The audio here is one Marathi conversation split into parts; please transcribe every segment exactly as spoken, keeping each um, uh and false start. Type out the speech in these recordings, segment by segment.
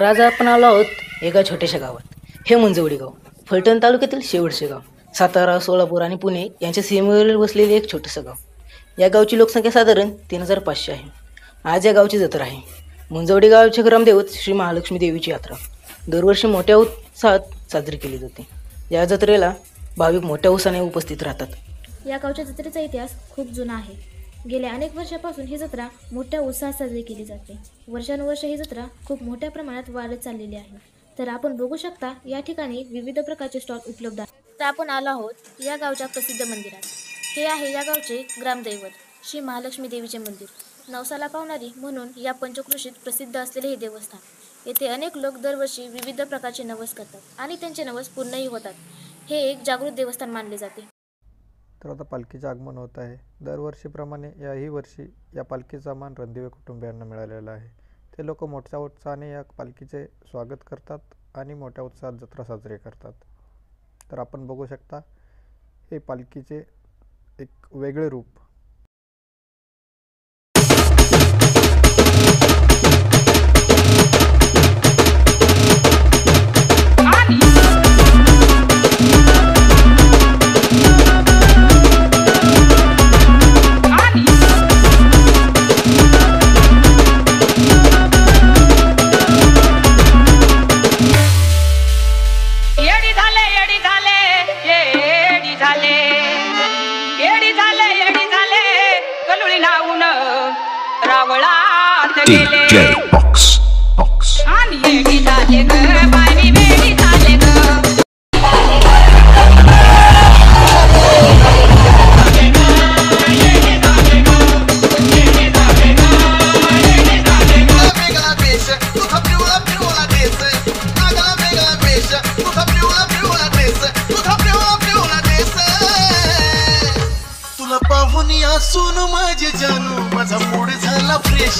आज आपण आलो आहोत एका छोट्याशा गावात. हे मुंजवडी गाव फलटण तालुक्यातील शेवटचे गाव. सातारा, सोलापूर आणि पुणे यांच्या सीमेवर बसलेले एक छोटंसं गाव. या गावची लोकसंख्या साधारण तीन हजार पाचशे आहे. आज या गावची जत्रा आहे. मुंजवडी गावचे ग्रामदैवत श्री महालक्ष्मी देवीची यात्रा दरवर्षी मोठ्या उत्साहात साजरी केली जाते. या जत्रेला भाविक मोठ्या उत्साहाने उपस्थित राहतात. या गावच्या जत्रेचा इतिहास खूप जुना आहे. गेल्या अनेक वर्षापासून ही जत्रा मोठ्या उत्साहात साजरी केली जाते. वर्षानुवर्ष ही जत्रा खूप मोठ्या प्रमाणात वाढत चाललेली आहे. तर आपण बघू शकता या ठिकाणी विविध प्रकारचे स्टॉल उपलब्ध आहेत. तर आपण आलो आहोत या गावच्या प्रसिद्ध मंदिरात. हे आहे या गावचे ग्रामदैवत श्री महालक्ष्मी देवीचे मंदिर. नवसाला पावणारी म्हणून या पंचक्रोशीत प्रसिद्ध असलेले हे देवस्थान. येथे अनेक लोक दरवर्षी विविध प्रकारचे नवस करतात आणि त्यांचे नवस पूर्णही होतात. हे एक जागृत देवस्थान मानले जाते. तर आता पालखीचे आगमन होत आहे. दरवर्षीप्रमाणे याही वर्षी या पालखीचा मान रणदिवे कुटुंबियांना मिळालेला आहे. ते लोक मोठ्या उत्साहाने या पालखीचे स्वागत करतात आणि मोठ्या उत्साहात जत्रा साजरी करतात. तर आपण बघू शकता हे पालखीचे एक वेगळे रूप. D J Box Box आणि वेडी झाले ग बाई वेडी झाले ग तुला पाहून या सोनू माझे जानू माझा मूड झाला फ्रेश.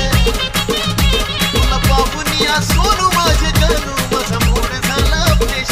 तुला पाहून या सोनू माझे जानू माझा मूड झाला फ्रेश.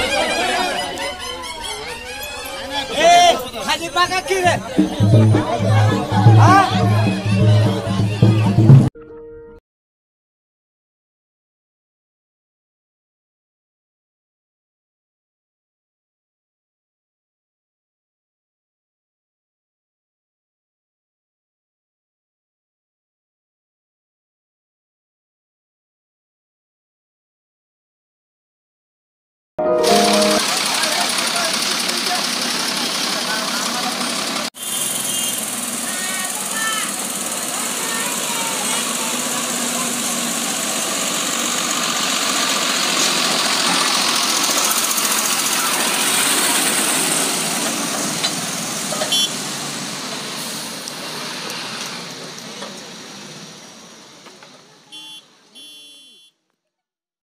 खाली बघा की रे